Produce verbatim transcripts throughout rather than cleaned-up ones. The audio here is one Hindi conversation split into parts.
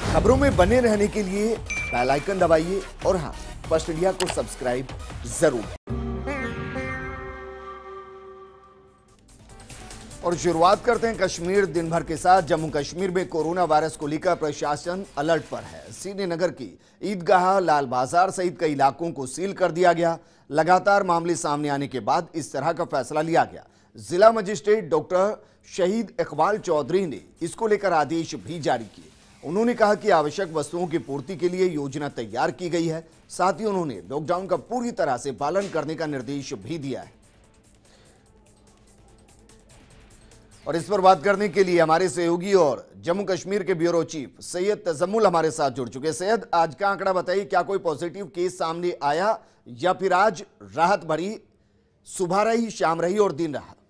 खबरों में बने रहने के लिए बेल आइकन दबाइए और हाँ, फर्स्ट इंडिया को सब्सक्राइब जरूर। और शुरुआत करते हैं कश्मीर दिन भर के साथ। जम्मू कश्मीर में कोरोना वायरस को लेकर प्रशासन अलर्ट पर है। श्रीनगर की ईदगाह, लाल बाजार सहित कई इलाकों को सील कर दिया गया। लगातार मामले सामने आने के बाद इस तरह का फैसला लिया गया। जिला मजिस्ट्रेट डॉक्टर शहीद इकबाल चौधरी ने इसको लेकर आदेश भी जारी किए। उन्होंने कहा कि आवश्यक वस्तुओं की पूर्ति के लिए योजना तैयार की गई है। साथ ही उन्होंने लॉकडाउन का पूरी तरह से पालन करने का निर्देश भी दिया है। और इस पर बात करने के लिए हमारे सहयोगी और जम्मू कश्मीर के ब्यूरो चीफ सैयद तजम्मुल हमारे साथ जुड़ चुके हैं। सैयद, आज का आंकड़ा बताइए, क्या कोई पॉजिटिव केस सामने आया या फिर आज राहत भरी सुबह रही, शाम रही और दिन रहा?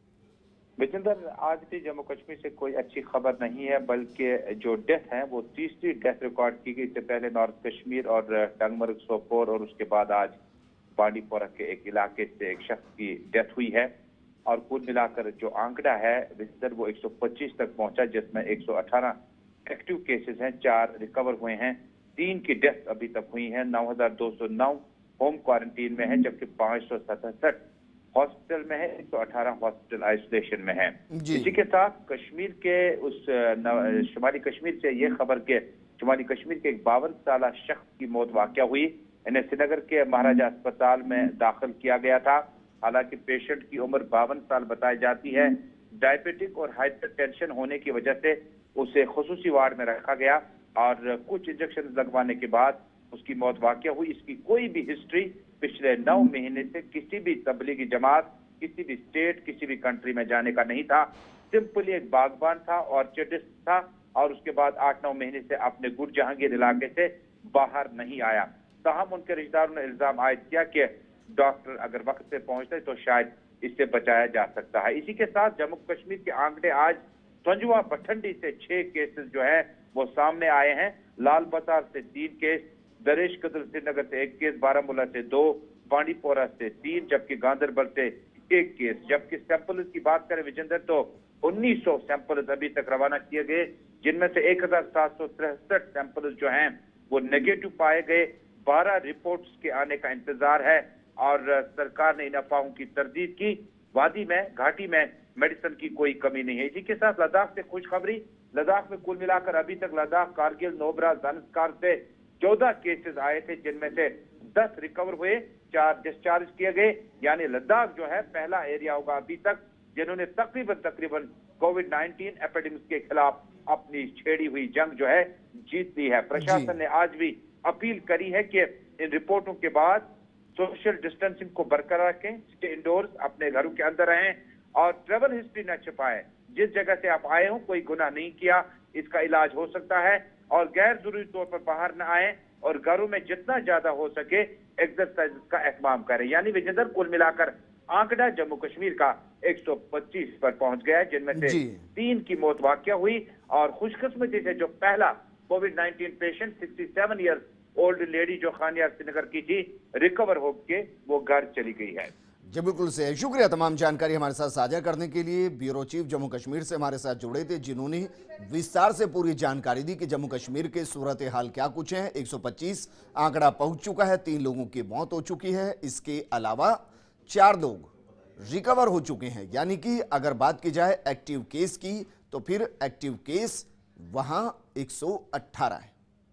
विजेंद्र, आज भी जम्मू कश्मीर से कोई अच्छी खबर नहीं है, बल्कि जो डेथ है वो तीसरी डेथ रिकॉर्ड की गई। इससे पहले नॉर्थ कश्मीर और टंगमर्ग, सोपोर और उसके बाद आज बांडीपोरा के एक इलाके से एक शख्स की डेथ हुई है। और कुल मिलाकर जो आंकड़ा है विजेंद्र वो एक सौ पच्चीस तक पहुंचा, जिसमें एक सौ अठारह एक्टिव केसेस हैं, चार रिकवर हुए हैं, तीन की डेथ अभी तक हुई है। नौ हजार दो सौ नौ होम क्वारंटीन में है, जबकि पांच सौ सतहत्तर हॉस्पिटल में है, एक सौ अठारह हॉस्पिटल आइसोलेशन में है। इसी के साथ कश्मीर के उस शुमाली कश्मीर से ये खबर के शुमाली कश्मीर के एक बावन साल शख्स की मौत वाकया हुई। इन्हें श्रीनगर के महाराजा अस्पताल में दाखिल किया गया था। हालांकि पेशेंट की उम्र बावन साल बताई जाती है। डायबिटिक और हाइपरटेंशन होने की वजह से उसे खुसूसी वार्ड में रखा गया और कुछ इंजेक्शन लगवाने के बाद उसकी मौत वाकया हुई। इसकी कोई भी हिस्ट्री पिछले नौ महीने से किसी भी तबलीगी जमात, किसी भी स्टेट, किसी भी कंट्री में जाने का नहीं था। सिंपली एक बागबान था, ऑर्चिडिस्ट था और उसके बाद आठ नौ महीने से अपने गुड जहांगीर इलाके से बाहर नहीं आया। ताहम उनके रिश्तेदारों ने इल्जाम आयद किया कि डॉक्टर अगर वक्त से पहुंचते तो शायद इससे बचाया जा सकता है। इसी के साथ जम्मू कश्मीर के आंकड़े आज संजुआ भठंडी से छह केसेस जो है वो सामने आए हैं। लाल बाजार से तीन केस, दरेश कदल श्रीनगर से एक केस, बारामूला से दो, बांडीपोरा से तीन, जबकि गांधरबल से एक केस। जबकि सैंपल की बात करें विजेंद्र तो उन्नीस सौ सैंपल अभी तक रवाना किए गए, जिनमें से एक हजार सात सौ तिरसठ सैंपल जो हैं वो नेगेटिव पाए गए। बारह रिपोर्ट्स के आने का इंतजार है और सरकार ने इन अफवाहों की तरदीद की। वादी में, घाटी में मेडिसिन की कोई कमी नहीं है। इसी के साथ लद्दाख से खुशखबरी। लद्दाख में कुल मिलाकर अभी तक लद्दाख, कारगिल, नोबरा, जानस्कार से चौदह केसेस आए थे, जिनमें से दस रिकवर हुए, चार डिस्चार्ज किए गए। यानी लद्दाख जो है पहला एरिया होगा अभी तक जिन्होंने तकरीबन तकरीबन कोविड नाइनटीन एपिडेमिक के खिलाफ अपनी छेड़ी हुई जंग जो है जीत ली है। प्रशासन ने आज भी अपील करी है कि इन रिपोर्टों के बाद सोशल डिस्टेंसिंग को बरकरार रखें, स्टे इंडोर्स, अपने घरों के अंदर रहें और ट्रेवल हिस्ट्री न छिपाएं। जिस जगह से आप आए हो कोई गुनाह नहीं किया, इसका इलाज हो सकता है और गैर जरूरी तौर पर बाहर न आए और घरों में जितना ज्यादा हो सके एक्सरसाइज का एहतमाम करें। यानी विजेंद्र, कुल मिलाकर आंकड़ा जम्मू कश्मीर का एक सौ पच्चीस पर पहुंच गया है, जिनमें से तीन की मौत वाकया हुई और खुशकिस्मती से जो पहला कोविड नाइनटीन पेशेंट सड़सठ ईयर्स ओल्ड लेडी जो खानियार श्रीनगर की थी, रिकवर होकर वो घर चली गई है। जी बिल्कुल से शुक्रिया तमाम जानकारी हमारे साथ साझा करने के लिए। ब्यूरो चीफ जम्मू कश्मीर से हमारे साथ जुड़े थे, जिन्होंने विस्तार से पूरी जानकारी दी कि जम्मू कश्मीर के सूरत हाल क्या कुछ है। एक सौ पच्चीस आंकड़ा पहुंच चुका है, तीन लोगों की मौत हो चुकी है, इसके अलावा चार लोग रिकवर हो चुके हैं। यानी कि अगर बात की जाए एक्टिव केस की तो फिर एक्टिव केस वहां एक सौ अट्ठारह है।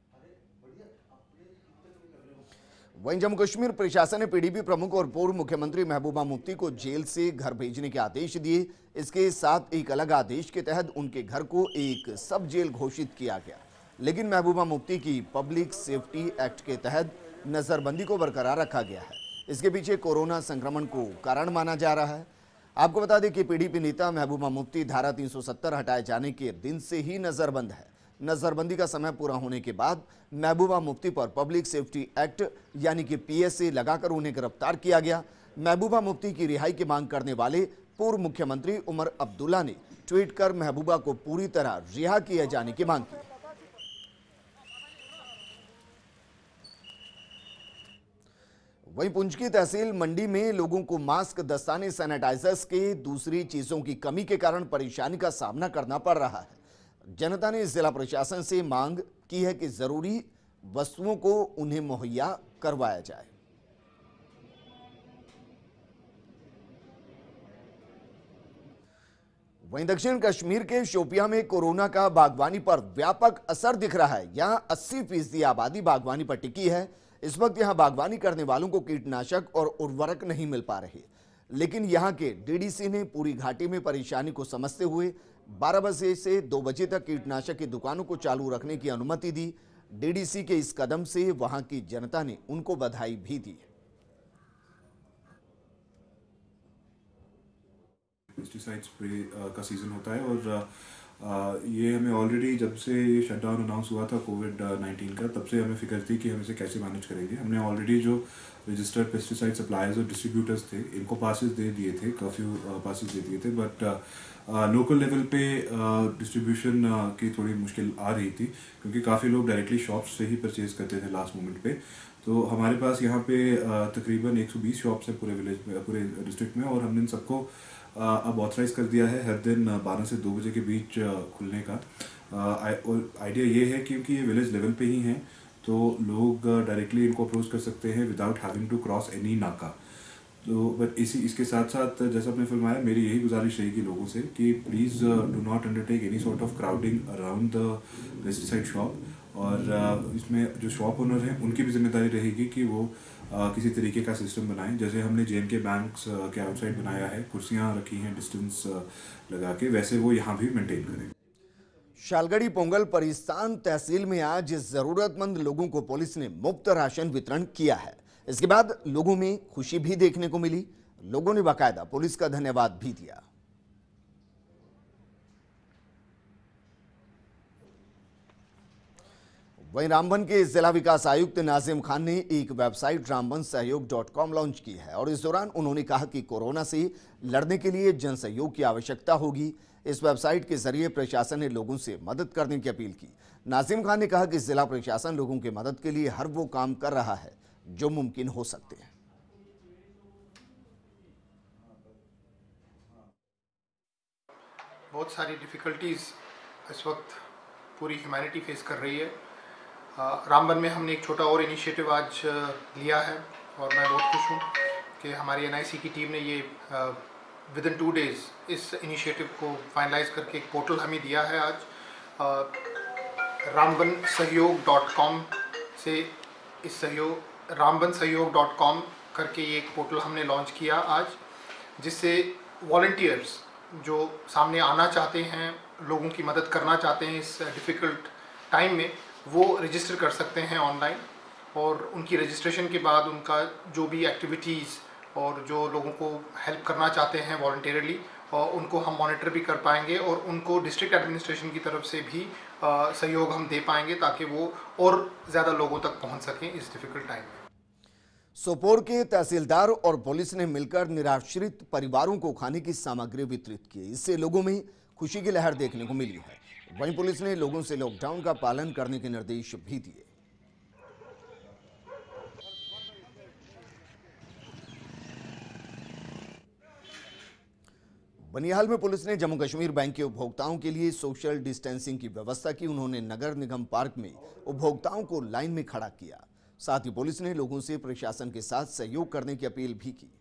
वहीं जम्मू कश्मीर प्रशासन ने पीडीपी प्रमुख और पूर्व मुख्यमंत्री महबूबा मुफ्ती को जेल से घर भेजने के आदेश दिए। इसके साथ एक अलग आदेश के तहत उनके घर को एक सब जेल घोषित किया गया। लेकिन महबूबा मुफ्ती की पब्लिक सेफ्टी एक्ट के तहत नजरबंदी को बरकरार रखा गया है। इसके पीछे कोरोना संक्रमण को कारण माना जा रहा है। आपको बता दें कि पीडीपी नेता महबूबा मुफ्ती धारा तीन सौ सत्तर हटाए जाने के दिन से ही नजरबंद है। नजरबंदी का समय पूरा होने के बाद महबूबा मुफ्ती पर पब्लिक सेफ्टी एक्ट यानी कि पीएसए लगाकर उन्हें गिरफ्तार किया गया। महबूबा मुफ्ती की रिहाई की मांग करने वाले पूर्व मुख्यमंत्री उमर अब्दुल्ला ने ट्वीट कर महबूबा को पूरी तरह रिहा किए जाने की मांग की। वहीं पुंछ की तहसील मंडी में लोगों को मास्क, दस्ताने, सैनिटाइजर्स के दूसरी चीजों की कमी के कारण परेशानी का सामना करना पड़ रहा है। जनता ने जिला प्रशासन से मांग की है कि जरूरी वस्तुओं को उन्हें मुहैया करवाया जाए। वहीं दक्षिण कश्मीर के शोपियां में कोरोना का बागवानी पर व्यापक असर दिख रहा है। यहां अस्सी फीसदी आबादी बागवानी पर टिकी है। इस वक्त यहां बागवानी करने वालों को कीटनाशक और उर्वरक नहीं मिल पा रहे, लेकिन यहां के डीडीसी ने पूरी घाटी में परेशानी को समझते हुए बारह बजे से दो बजे तक कीटनाशक की दुकानों को चालू रखने की अनुमति दी। डीडीसी के इस कदम से वहां की जनता ने उनको बधाई भी दी। पेस्टिसाइड स्प्रे का सीज़न होता है और आ, ये हमें ऑलरेडी जब से ये शटडाउन अनाउंस हुआ था कोविड नाइन्टीन का, तब से हमें फिक्र थी कि हम इसे कैसे मैनेज करेंगे। हमने ऑलरेडी जो रजिस्टर्ड पेस्टिसाइड सप्लायर्स और डिस्ट्रीब्यूटर्स थे इनको पासेस दे दिए थे, कर्फ्यू पासेस दे दिए थे, बट लोकल लेवल पे डिस्ट्रीब्यूशन की थोड़ी मुश्किल आ रही थी क्योंकि काफ़ी लोग डायरेक्टली शॉप्स से ही परचेज करते थे लास्ट मोमेंट पे। तो हमारे पास यहाँ पे तकरीबन एक सौ बीस शॉप्स हैं पूरे विलेज में, पूरे डिस्ट्रिक्ट में, और हमने इन सबको अब ऑथराइज कर दिया है हर दिन बारह से दो बजे के बीच खुलने का। और आइडिया ये है क्योंकि ये विलेज लेवल पे ही हैं तो लोग डायरेक्टली इनको अप्रोच कर सकते हैं without having to cross any नाका। तो बट इसी इसके साथ साथ जैसा आपने फरमाया, मेरी यही गुजारिश रहेगी लोगों से कि please do not undertake any sort of crowding around the pesticide shop. और इसमें जो शॉप ओनर हैं उनकी भी जिम्मेदारी रहेगी कि वो आ, किसी तरीके का सिस्टम बनाएं। जैसे हमने जे एंड के बैंक्स के आउटसाइड बनाया है, कुर्सियां रखी हैं डिस्टेंस लगा के, वैसे वो यहाँ भी मेंटेन करें। शालगढ़ी पोंगल परिस्तान तहसील में आज जरूरतमंद लोगों को पुलिस ने मुफ्त राशन वितरण किया है। इसके बाद लोगों में खुशी भी देखने को मिली। लोगों ने बाकायदा पुलिस का धन्यवाद भी दिया। वहीं रामबन के जिला विकास आयुक्त नाजिम खान ने एक वेबसाइट रामबन सहयोग डॉट कॉम लॉन्च की है और इस दौरान उन्होंने कहा कि कोरोना से लड़ने के लिए जन सहयोग की आवश्यकता होगी। इस वेबसाइट के जरिए प्रशासन ने लोगों से मदद करने की अपील की। नाजिम खान ने कहा कि जिला प्रशासन लोगों की मदद के लिए हर वो काम कर रहा है जो मुमकिन हो सकते हैं। बहुत सारी डिफ़िकल्टीज़ इस वक्त पूरी ह्यूमैनिटी फेस कर रही है। रामबन में हमने एक छोटा और इनिशिएटिव आज लिया है और मैं बहुत खुश हूँ कि हमारी एन आई सी की टीम ने ये विद इन टू डेज़ इस इनिशिएटिव को फाइनलाइज करके एक पोर्टल हमें दिया है। आज रामबन सहयोग डॉट कॉम से इस सहयोग रामबन सहयोग डॉट कॉम करके ये एक पोर्टल हमने लॉन्च किया आज, जिससे वॉलंटियर्स जो सामने आना चाहते हैं, लोगों की मदद करना चाहते हैं इस डिफ़िकल्ट टाइम में, वो रजिस्टर कर सकते हैं ऑनलाइन। और उनकी रजिस्ट्रेशन के बाद उनका जो भी एक्टिविटीज़ और जो लोगों को हेल्प करना चाहते हैं वॉलंटियरली, और उनको हम मॉनिटर भी कर पाएंगे और उनको डिस्ट्रिक्ट एडमिनिस्ट्रेशन की तरफ से भी आ, सहयोग हम दे पाएंगे ताकि वो और ज़्यादा लोगों तक पहुंच सकें इस डिफ़िकल्ट टाइम में। सोपोर के तहसीलदार और पुलिस ने मिलकर निराश्रित परिवारों को खाने की सामग्री वितरित की। इससे लोगों में खुशी की लहर देखने को मिली है। वहीं पुलिस ने लोगों से लॉकडाउन का पालन करने के निर्देश भी दिए। बनिहाल में पुलिस ने जम्मू कश्मीर बैंक के उपभोक्ताओं के लिए सोशल डिस्टेंसिंग की व्यवस्था की। उन्होंने नगर निगम पार्क में उपभोक्ताओं को लाइन में खड़ा किया। साथ ही पुलिस ने लोगों से प्रशासन के साथ सहयोग करने की अपील भी की।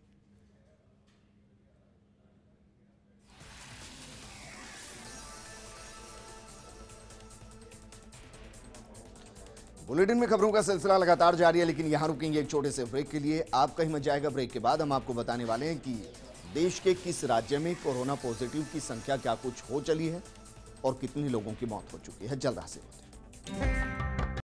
बुलेटिन में खबरों का सिलसिला लगातार जारी है, लेकिन यहां रुकेंगे एक छोटे से ब्रेक के लिए। आप कहीं मत जाएगा। ब्रेक के बाद हम आपको बताने वाले हैं कि देश के किस राज्य में कोरोना पॉजिटिव की संख्या क्या कुछ हो चली है और कितने लोगों की मौत हो चुकी है। जल्द हाजिर होते हैं।